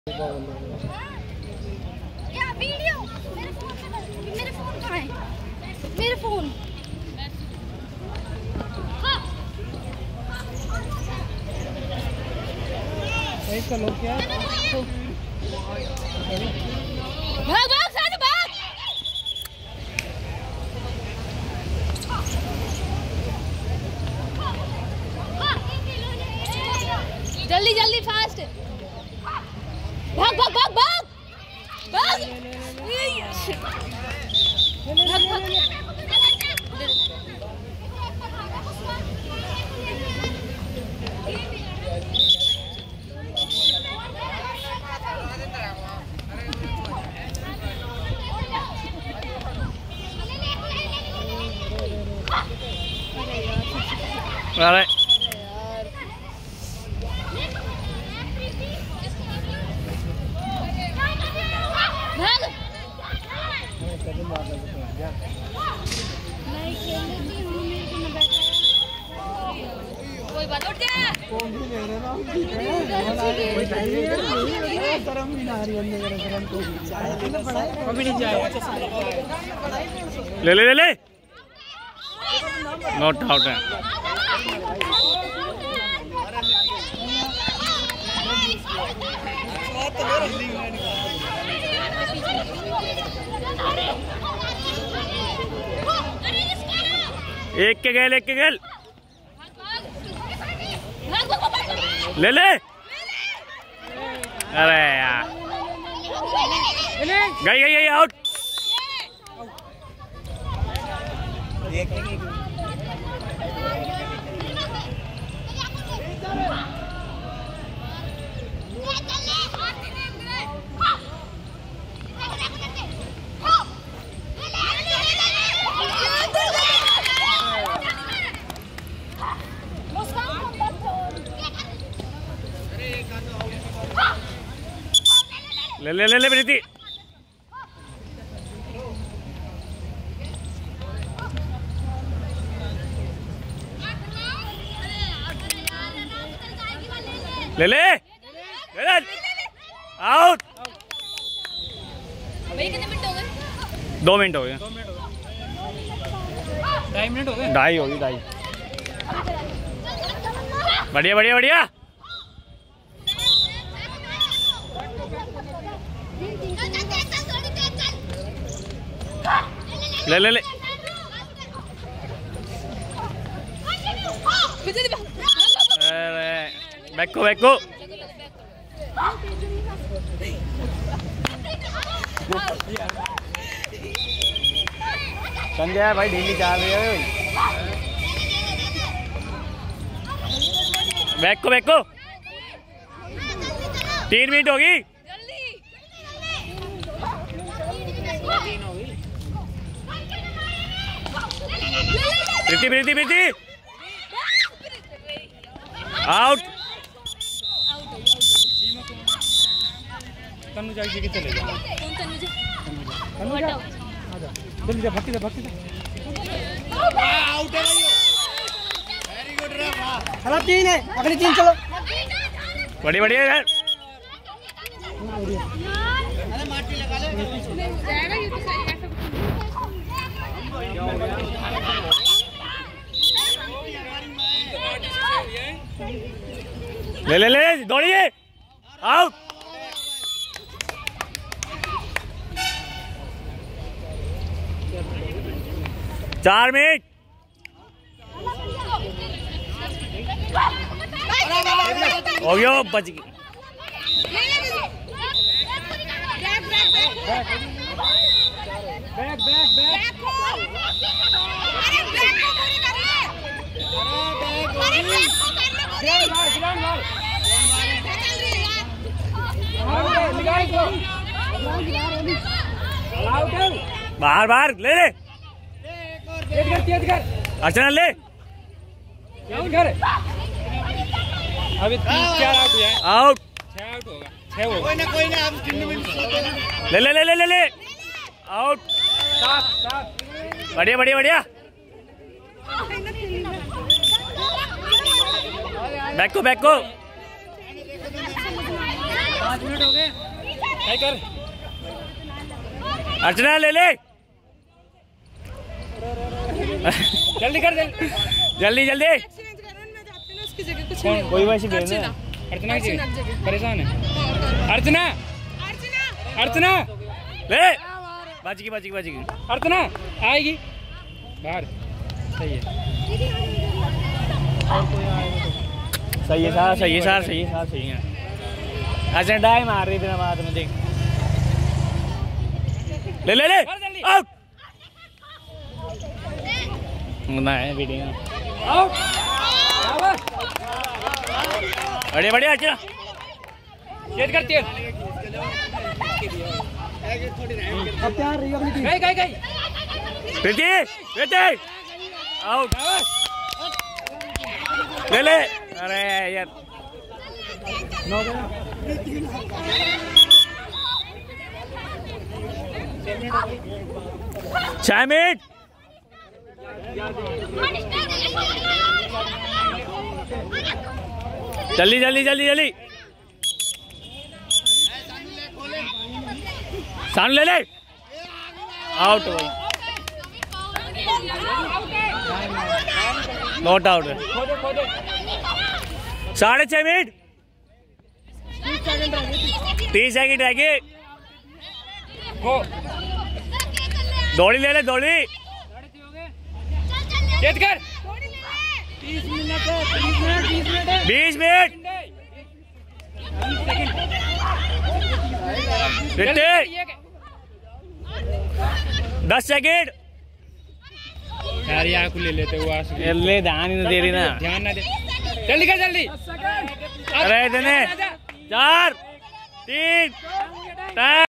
क्या वीडियो? मेरे फोन कहाँ है? मेरे फोन इसका लोग क्या भाग भाग साथ भाग। जल्दी जल्दी फास्ट भाग भाग भाग भाग भाग भाग भाग। अरे कोई बात उठ जा। ले ले ले ले नॉट आउट है। एक के गेल ले ले। अरे यार गई आउट। ले ले ले ले प्रीति। ले ले आउट। भाई कितने मिनट हो गए? 2 मिनट हो गए। 2.5 मिनट हो गए। 2.5 होगी 2.5। बढ़िया बढ़िया बढ़िया। ले ले ले। अरे बैको संजय भाई ढीली चाल रही है। बैको 3 मिनट होगी। प्रीति आउट। तनु जाके चले जा। तनु जा जल्दी जा भक्ति आउट है। वेरी गुड रे वाह। चलो 3 है अगली 3 चलो। बढ़िया यार। अरे माटी लगा ले जाएगा ये तो सही है। ले दौड़िए आउट। चार मिनट हो गया। बच गई। बैक बाहर ले अर्चना ले। अभी 3-4 आउट हुए। आउट 6 आउट होगा। 6 होगा। कोई ना आप ले आउट। 7 बढ़िया बैको 5 मिनट हो गए। क्या कर अर्चना ले ले जल्दी कर जल्दी जल्दी। कोई वैसे अर्चना की परेशान है। अर्चना अर्चना ले बाजी की अर्चना आएगी बाहर। सही है सही है। अच्छा डाई मार रही बिना बात में देख। ले आउट ना है वीडियो आउट। बढ़िया अच्छा तेज कर तेज। अब तैयार रही अपनी टीम। गई प्रीति आउट ले अरे यार 6 मिनट। जल्दी सामने ले out not out. 6.5 minute 30 second रह गए। दौड़ी ले दौड़ी तेज कर। 20 मिनट 10 सेकंड यार यहाँ को ले लेते हुआ ले ध्यान ही नहीं दे रही ना। ध्यान ना दे। जल्दी कर जल्दी। अरे 4 3 2